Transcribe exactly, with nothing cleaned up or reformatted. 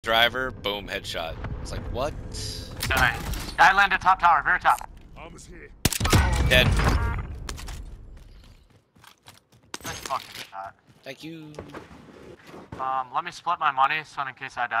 driver, boom, headshot. It's like, what? Alright. Guy landed top tower, very top. Armor's here. Dead. Nice fucking shot. Thank you. Um, let me split my money, so in case I die.